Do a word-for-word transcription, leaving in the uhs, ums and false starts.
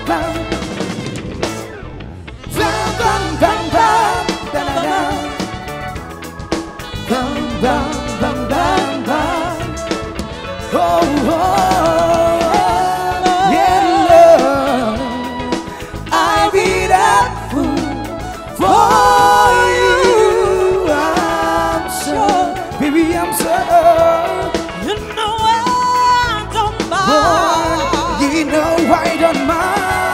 bang. Bang bang bang bang, da da da. Bang bang bang bang bang. Oh oh, yeah love, I'll be that fool for you. I'm sure, baby I'm sure. You know I don't mind. Boy, you know I don't mind.